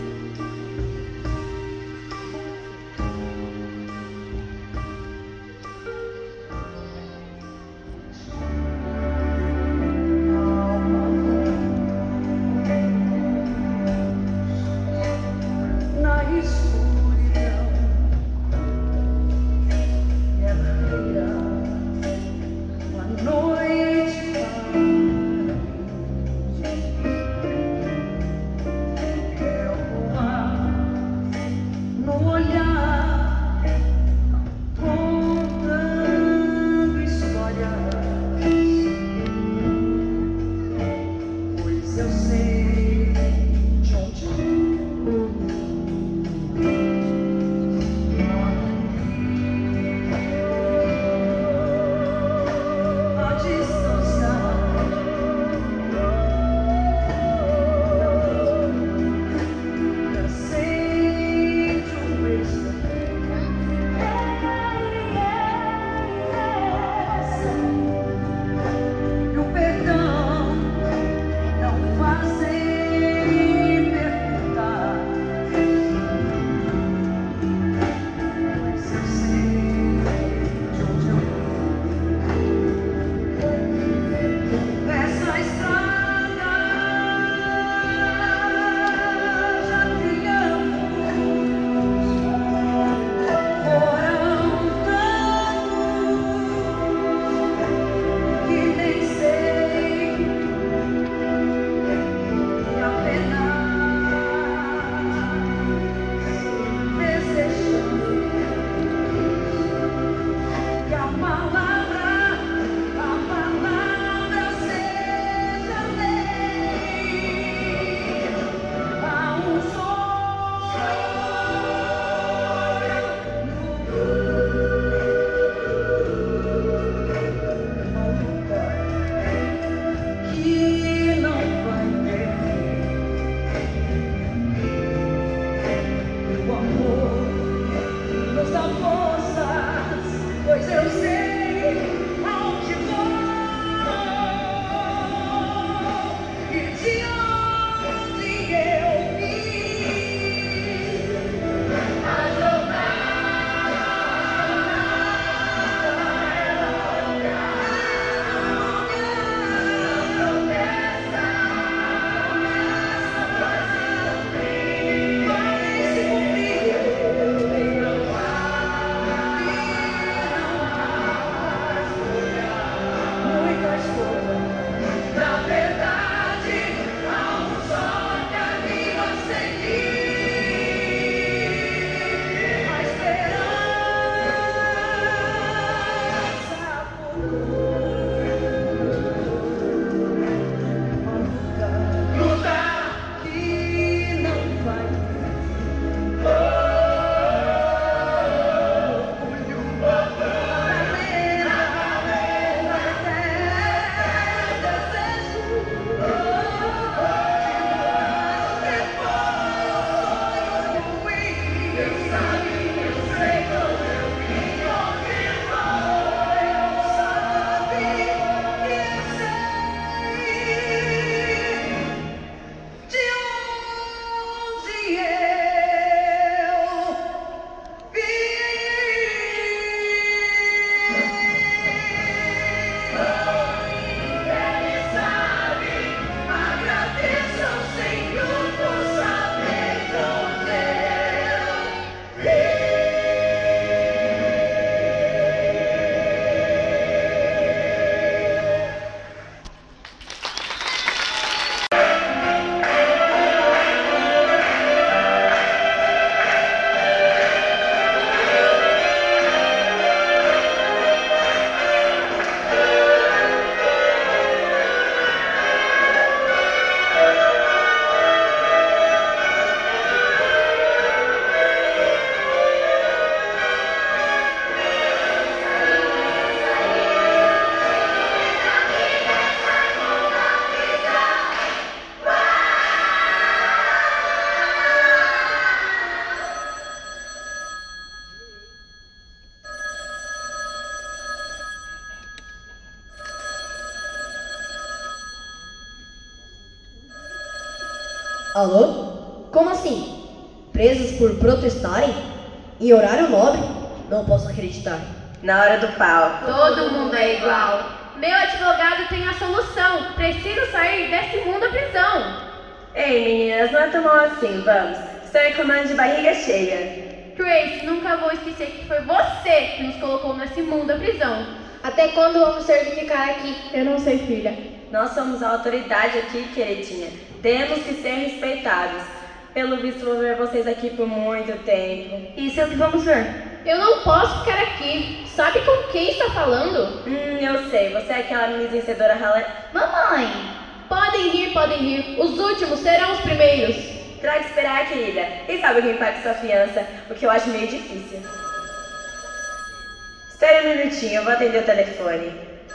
Night Alô? Como assim? Presos por protestarem? Em horário nobre? Não posso acreditar. Na hora do pau. Todo mundo é igual. Meu advogado tem a solução. Preciso sair desse mundo da prisão. Ei, meninas, não é tão mal assim, vamos. Estou reclamando de barriga cheia. Trace, nunca vou esquecer que foi você que nos colocou nesse mundo da prisão. Até quando vamos ter que ficar aqui? Eu não sei, filha. Nós somos a autoridade aqui, queridinha. Temos que ser respeitados. Pelo visto, vou ver vocês aqui por muito tempo. Isso é o que vamos ver. Eu não posso ficar aqui. Sabe com quem está falando? Eu sei. Você é aquela menina vencedora ralé. Mamãe! Podem rir. Os últimos serão os primeiros. Terá que esperar, querida. Quem sabe alguém pague sua fiança, o que eu acho meio difícil. Espere um minutinho, eu vou atender o telefone.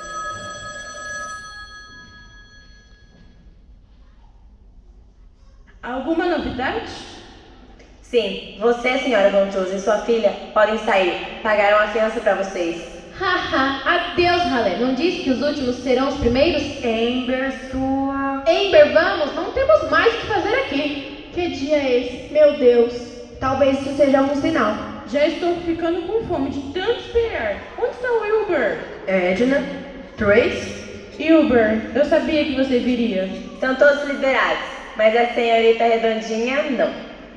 Alguma novidade? Sim, você, senhora Gontuso, e sua filha podem sair. Pagaram a fiança pra vocês. Haha, adeus, Ralé. Não disse que os últimos serão os primeiros? Amber, sua... Amber, vamos, não temos mais o que fazer aqui. Que dia é esse? Meu Deus. Talvez isso seja um sinal. Já estou ficando com fome de tanto esperar. Onde está o Wilbur? Edna? Trace? Wilbur, eu sabia que você viria. Estão todos liberados, mas a senhorita Redondinha não.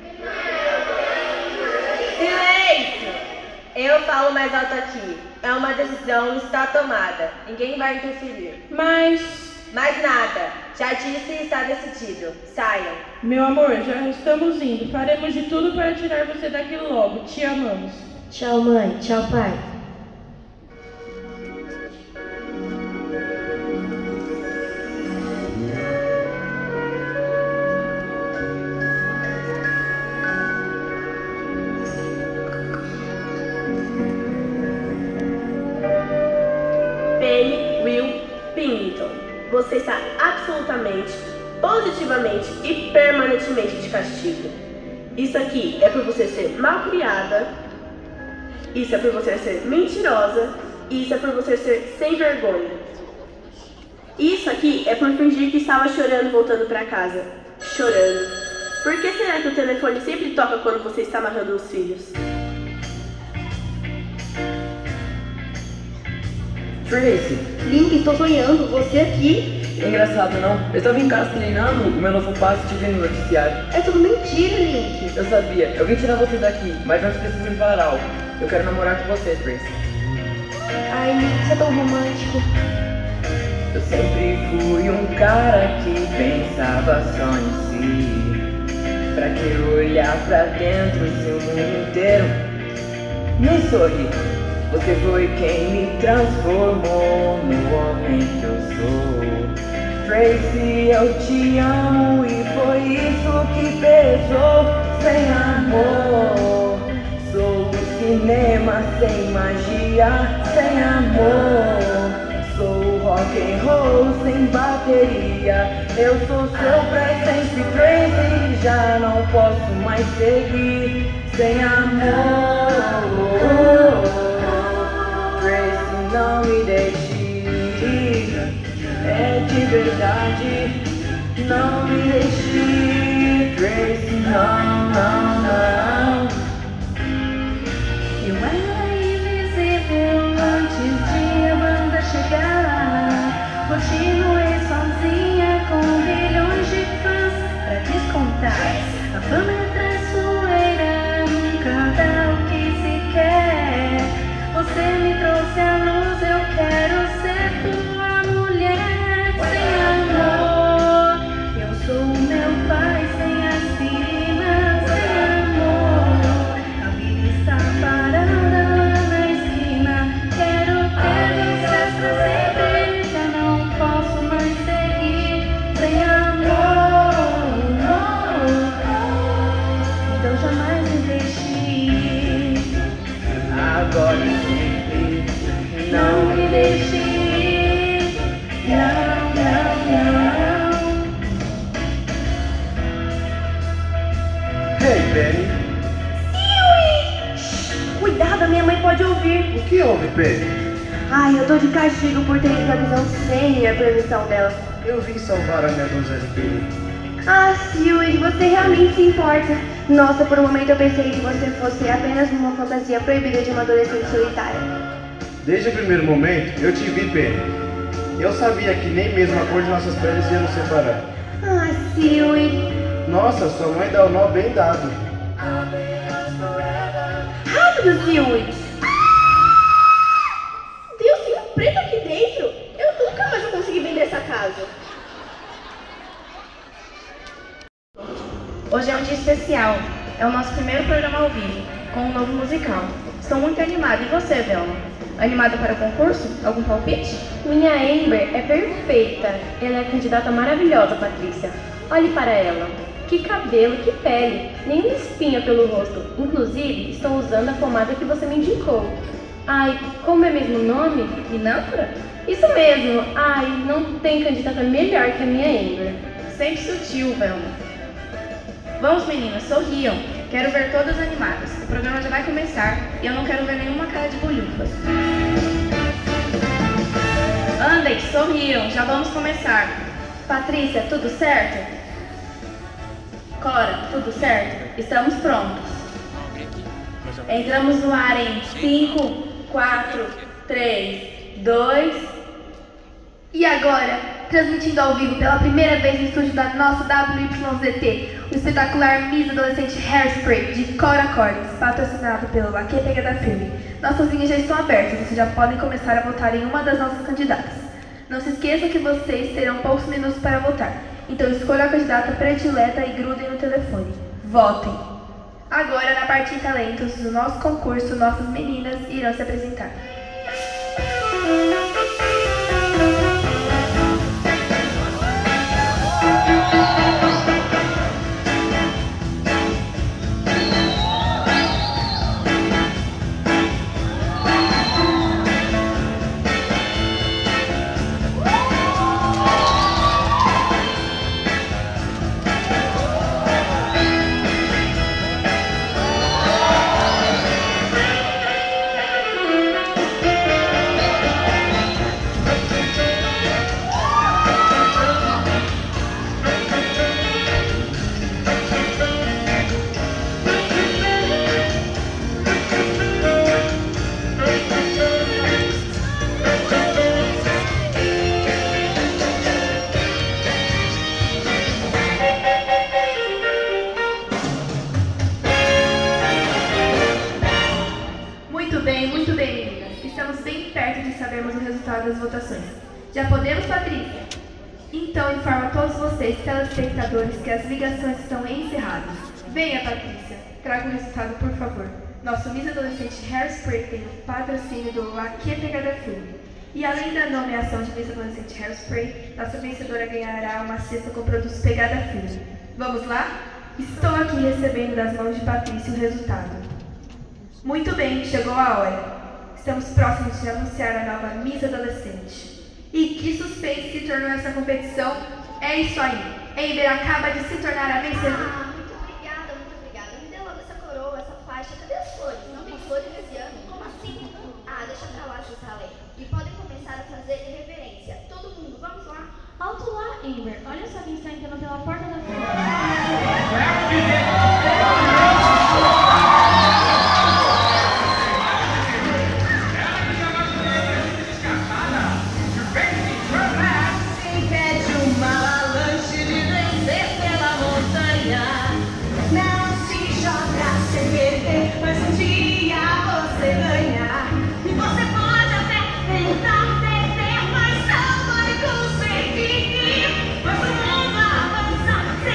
Silêncio! Eu falo mais alto aqui. É uma decisão, está tomada. Ninguém vai interferir. Mais nada. Já disse e está decidido. Saiam. Meu amor, já estamos indo. Faremos de tudo para tirar você daqui logo. Te amamos. Tchau, mãe. Tchau, pai. Penny Will Pennington, você está absolutamente, positivamente e permanentemente de castigo. Isso aqui é por você ser mal criada, isso é por você ser mentirosa, isso é por você ser sem vergonha. Isso aqui é por fingir que estava chorando voltando para casa. Chorando. Por que será que o telefone sempre toca quando você está amarrando os filhos? Tracy! Link, estou sonhando. Você aqui? Engraçado, não? Eu estava em casa treinando o meu novo passo e te vi no noticiário. É tudo mentira, Link. Eu sabia. Eu vim tirar você daqui, mas nós precisamos falar algo. Eu quero namorar com você, Tracy. Ai, Link, você é tão romântico. Eu sempre fui um cara que pensava só em si. Pra que olhar pra dentro se o mundo inteiro me sorri? Você foi quem me transformou no homem que eu sou. Tracy, eu te amo e foi isso que pesou. Sem amor, sou o cinema sem magia. Sem amor, sou o rock and roll sem bateria. Eu sou seu presente, Tracy, já não posso mais seguir sem amor. Tracy, não me deixe ir, é de verdade. Não me deixe ir, Tracy, não, não, não. Eu era invisível antes de a banda chegar. Continuei sozinha com bilhões de fãs pra descontar. A fama é traiçoeira, nunca dá o que se quer. Você me trouxe a luz, eu quero ser tua mulher. Sem amor, eu sou o meu pai sem aspirina. Sem amor, a vida está parada lá na esquina. Quero ter você pra sempre, já não posso mais seguir sem amor. Então jamais me deixe ir. Agora e sempre, Não me deixe ir. Não, não, não. Hey, Penny. Cuidado, a minha mãe pode ouvir. O que houve, Penny? Ai, eu tô de castigo por ter ido à visão sem a permissão dela. Eu vim salvar a minha donzela querida. Ah, Seward, você realmente se importa. Nossa, por um momento eu pensei que você fosse apenas uma fantasia proibida de uma adolescente solitária. Desde o primeiro momento, eu te vi, Penny. Eu sabia que nem mesmo a cor de nossas peles ia nos separar. Ah, Seward. Nossa, sua mãe dá o nó bem dado. Rápido, Seward. Deus, tem um preto aqui dentro. Eu nunca mais vou conseguir vender essa casa. Hoje é um dia especial. É o nosso primeiro programa ao vivo, com um novo musical. Estou muito animada. E você, Velma? Animada para o concurso? Algum palpite? Minha Amber é perfeita. Ela é a candidata maravilhosa, Patrícia. Olhe para ela. Que cabelo, que pele. Nenhuma espinha pelo rosto. Inclusive, estou usando a pomada que você me indicou. Ai, como é mesmo o nome? Minâmpora? Isso mesmo. Ai, não tem candidata melhor que a minha Amber. Sempre sutil, Velma. Vamos, meninas, sorriam. Quero ver todas animadas. O programa já vai começar e eu não quero ver nenhuma cara de bolhufas. Andem, sorriam. Já vamos começar. Patrícia, tudo certo? Cora, tudo certo? Estamos prontos. Entramos no ar em 5, 4, 3, 2... E agora, transmitindo ao vivo pela primeira vez no estúdio da nossa WYZT, o espetacular Miss Adolescente Hairspray de Cora Cordes, patrocinado pelo Aqui Pegada Filme. Nossas linhas já estão abertas, vocês já podem começar a votar em uma das nossas candidatas. Não se esqueçam que vocês terão poucos minutos para votar, então escolha a candidata predileta e grudem no telefone. Votem! Agora, na parte de talentos do nosso concurso, nossas meninas irão se apresentar. Muito bem, meninas. Estamos bem perto de sabermos o resultado das votações. Já podemos, Patrícia? Então, informo a todos vocês, telespectadores, que as ligações estão encerradas. Venha, Patrícia. Traga o resultado, por favor. Nosso Miss Adolescente Hairspray tem o patrocínio do Aqui Pegada Filme. E além da nomeação de Miss Adolescente Hairspray, nossa vencedora ganhará uma cesta com produtos Pegada Filme. Vamos lá? Estou aqui recebendo das mãos de Patrícia o resultado. Muito bem, chegou a hora. Estamos próximos de anunciar a nova Miss Adolescente. E que suspense se tornou essa competição? É isso aí. Amber acaba de se tornar a vencedora. Muito obrigada. Me dê logo essa coroa, essa faixa. Cadê as flores? Não tem flores esse ano? Como assim? Ah, deixa pra lá, Jussalém. E podem começar a fazer reverência. Todo mundo, vamos lá? Alto lá, Amber. Olha só quem está entrando pela porta da frente. Mas o mundo avança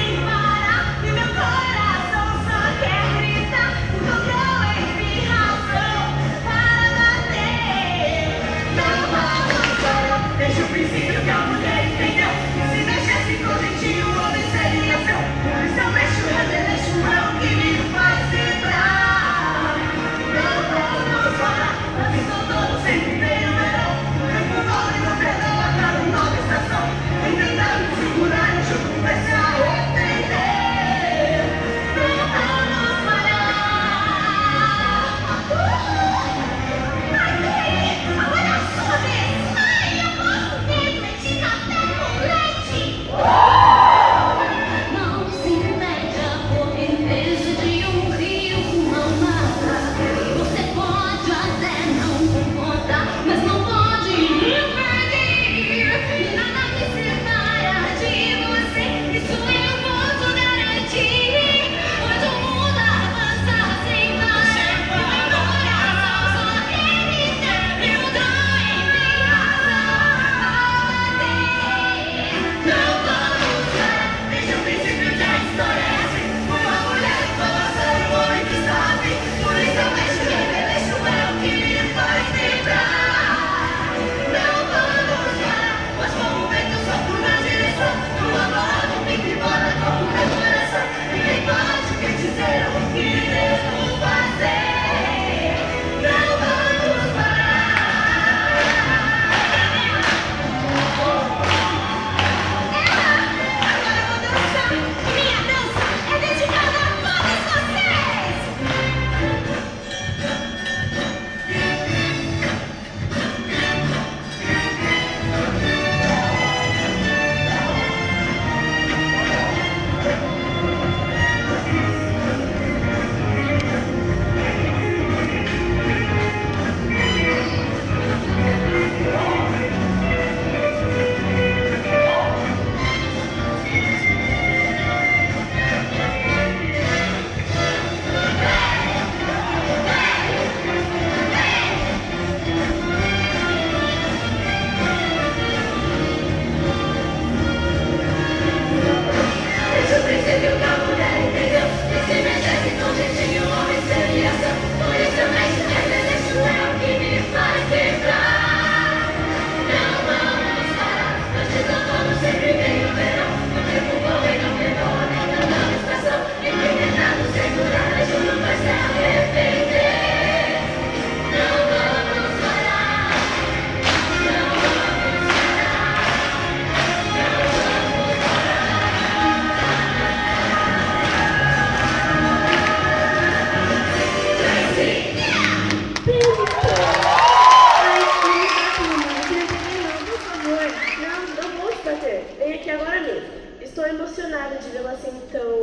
agora mesmo. Estou emocionada de vê-la assim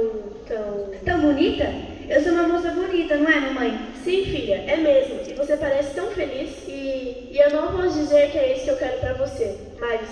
Tão bonita? Eu sou uma moça bonita, não é, mamãe? Sim, filha, é mesmo. E você parece tão feliz e eu não vou dizer que é isso que eu quero pra você. Mas,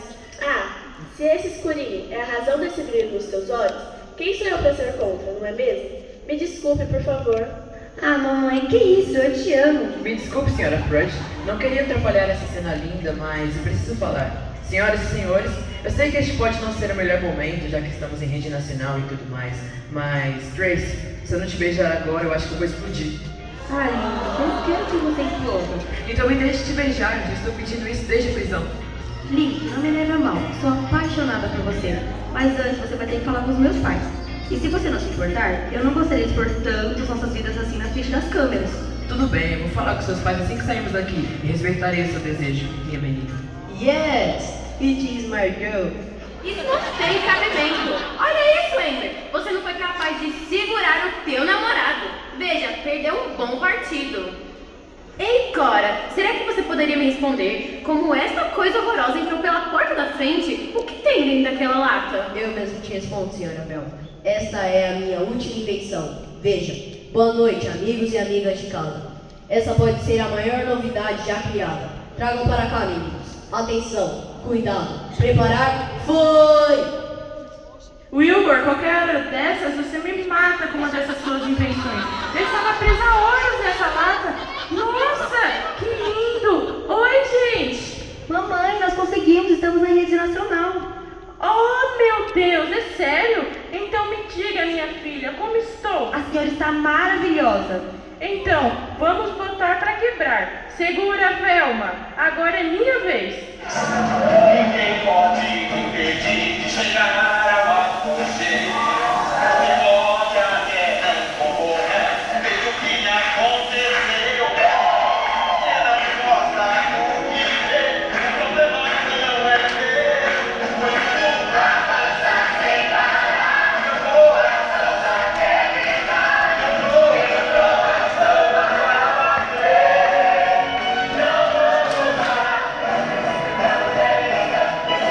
se esse escurinho é a razão desse brilho nos teus olhos, quem sou eu pra ser contra, não é mesmo? Me desculpe, por favor. Mamãe, que isso? Eu te amo. Me desculpe, senhora Freud. Não queria atrapalhar essa cena linda, mas eu preciso falar. Senhoras e senhores, eu sei que este pode não ser o melhor momento, já que estamos em rede nacional e tudo mais, mas, Trace, se eu não te beijar agora, eu acho que eu vou explodir. Ai, eu quero que você exploda. Então me deixe te beijar, já estou pedindo isso desde a prisão. Link, não me leve a mal. Sou apaixonada por você. Mas antes você vai ter que falar com os meus pais. E se você não se importar, eu não gostaria de expor tanto nossas vidas assim na frente das câmeras. Tudo bem, eu vou falar com seus pais assim que sairmos daqui e respeitarei o seu desejo, minha menina. Yes, it is my girl. Isso não tem cabimento. Olha isso, Amber. Você não foi capaz de segurar o teu namorado. Veja, perdeu um bom partido. Ei, Cora, será que você poderia me responder como essa coisa horrorosa entrou pela porta da frente? O que tem dentro daquela lata? Eu mesmo te respondo, senhora Bell. Esta é a minha última invenção. Veja, boa noite, amigos e amigas de casa. Essa pode ser a maior novidade já criada. Tragam para cá, meninos. Atenção, cuidado, preparar, foi! Wilbur, qualquer hora dessas você me mata com uma dessas suas invenções. Eu estava presa há horas nessa lata. Nossa, que lindo! Oi, gente! Mamãe, nós conseguimos, estamos na rede nacional. Oh, meu Deus, é sério? Então me diga, minha filha, como estou? A senhora está maravilhosa. Então, vamos botar para quebrar. Segura, Velma. Agora é minha vez. Ninguém pode impedir de chegar ao apogeu. Não pode a guerra correr. Veja o que aconteceu. Você não gosta do que vê. O problema não é meu. Foi culpa dessa cena. Meu coração só quer gritar. Meu coração vai bater. Não vou mudar.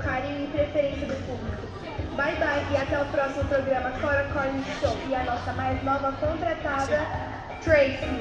carinho e preferência do público. Bye bye e até o próximo programa Cora Corning Show e a nossa mais nova contratada, Tracy.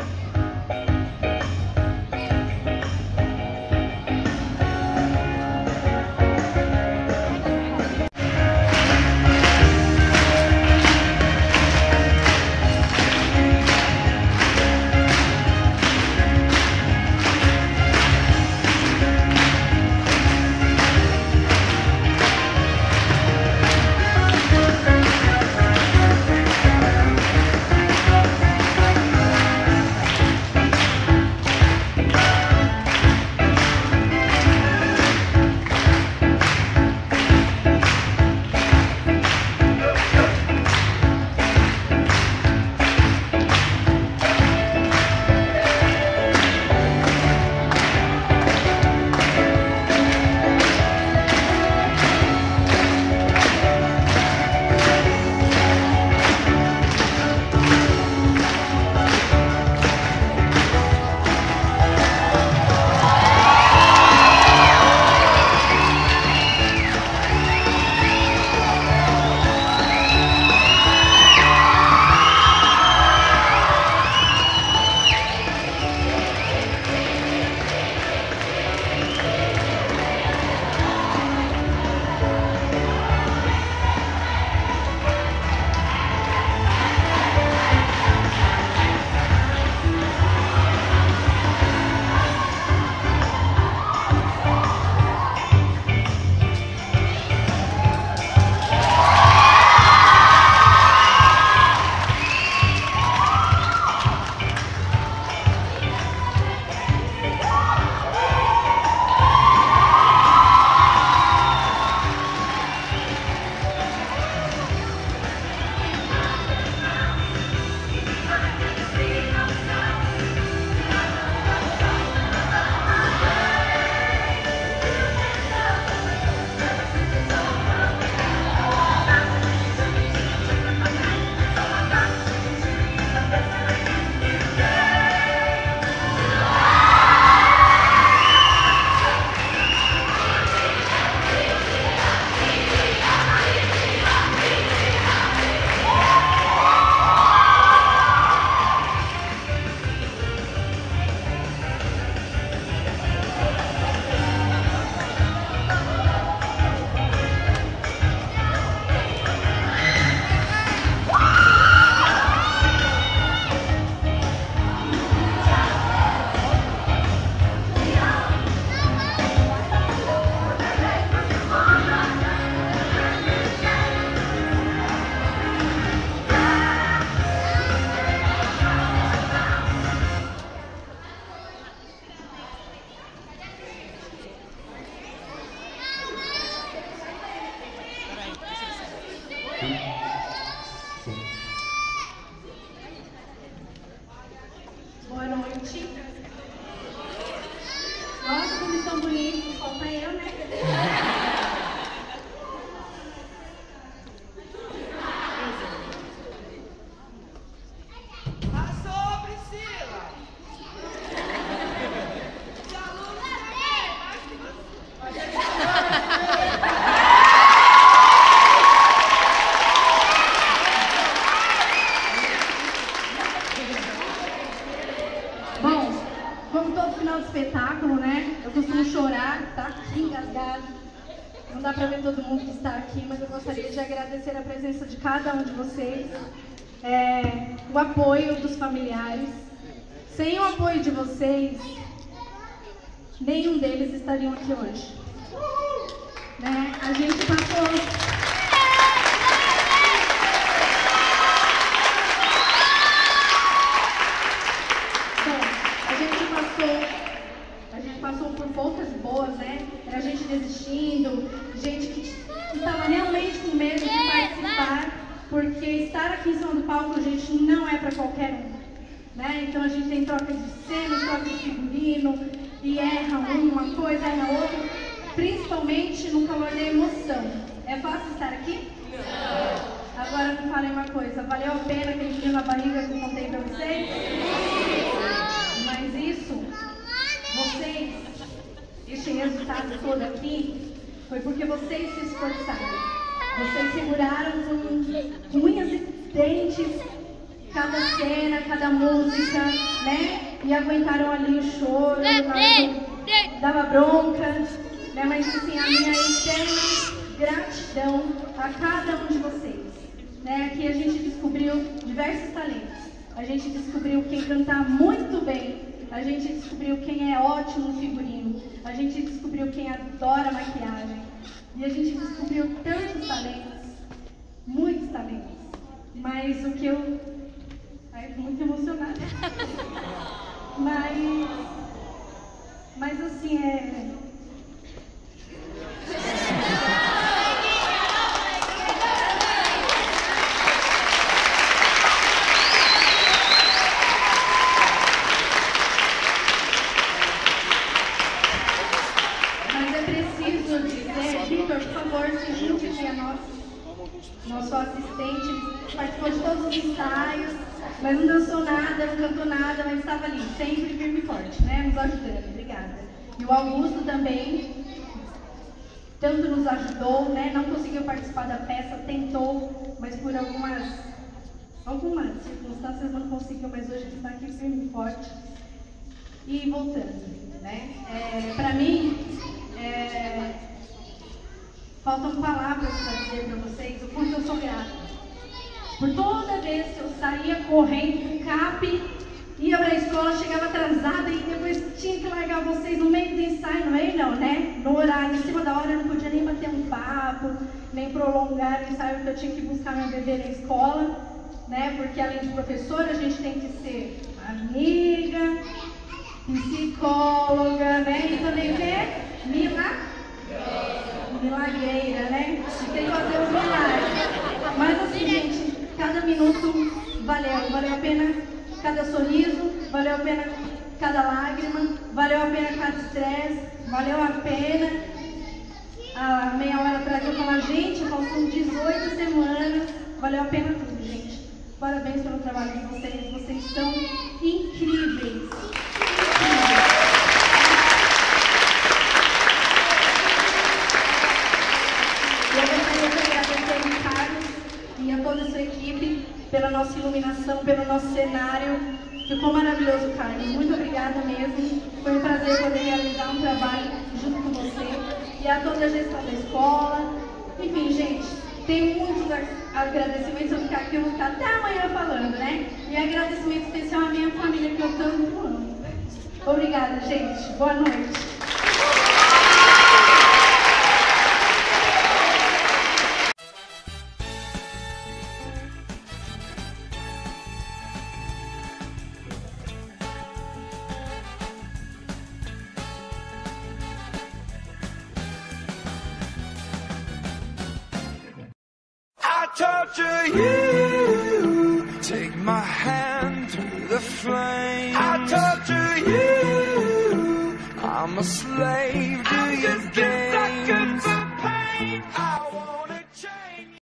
Boa noite. Nossa, como estão bonitos, falta eu, né? Passou, Priscila! Os alunos querem mais que Bom, como todo final de espetáculo, né? Eu costumo chorar, tá aqui engasgado. Não dá pra ver todo mundo que está aqui, mas eu gostaria de agradecer a presença de cada um de vocês, o apoio dos familiares. Sem o apoio de vocês, nenhum deles estariam aqui hoje. Né? A gente passou... A gente passou por poucas boas, né? Era gente desistindo, gente que estava realmente com medo de participar, porque estar aqui em cima do palco, gente, não é para qualquer um, né? Então a gente tem troca de cena, troca de figurino, e erra uma coisa, erra outra, principalmente no calor da emoção. É fácil estar aqui? Não. Agora me falem uma coisa, valeu a pena aquele frio na barriga que eu contei para vocês? Mas isso... Vocês, este resultado todo aqui, foi porque vocês se esforçaram. Vocês seguraram com unhas e dentes cada cena, cada música, né? E aguentaram ali o choro, dava bronca, né? Mas assim, a minha eterna gratidão a cada um de vocês, né? Aqui a gente descobriu diversos talentos. A gente descobriu quem canta muito bem. A gente descobriu quem é ótimo no figurino. A gente descobriu quem adora maquiagem. E a gente descobriu tantos talentos, muitos talentos. Mas o que eu... Ai, eu tô muito emocionada. Mas assim, nosso assistente, participou de todos os ensaios, mas não dançou nada, não cantou nada, mas estava ali, sempre firme e forte, né? Nos ajudando, obrigada. E o Augusto também, tanto nos ajudou, né? Não conseguiu participar da peça, tentou, mas por algumas circunstâncias não conseguiu, mas hoje ele está aqui firme e forte. E voltando, né? Para mim, faltam palavras para dizer para vocês o quanto eu sou grata. Por toda vez que eu saía correndo com o CAP, ia para a escola, chegava atrasada e depois tinha que largar vocês no meio do ensaio, no meio não, né? No horário, em cima da hora, eu não podia nem bater um papo, nem prolongar o ensaio, porque eu tinha que buscar meu bebê na escola, né? Porque além de professora, a gente tem que ser amiga, psicóloga, né? E também o quê? Milagreira, né? E tem que fazer os milagres. Mas assim, gente, cada minuto valeu a pena cada sorriso, valeu a pena cada lágrima, valeu a pena cada estresse, valeu a pena a meia hora atrás eu falar, gente, faltam 18 semanas, valeu a pena tudo, gente. Parabéns pelo trabalho de vocês são incríveis. Eu gostaria de agradecer ao Carlos e a toda a sua equipe pela nossa iluminação, pelo nosso cenário. Ficou maravilhoso, Carlos. Muito obrigada mesmo. Foi um prazer poder realizar um trabalho junto com você e a toda a gestão da escola. Enfim, gente, tem muitos agradecimentos. Eu vou ficar aqui, eu vou ficar até amanhã falando, né? E agradecimento especial à minha família que eu tanto amo. Obrigada, gente. Boa noite. Torture you, take my hand through the flame. I torture you, I'm a slave to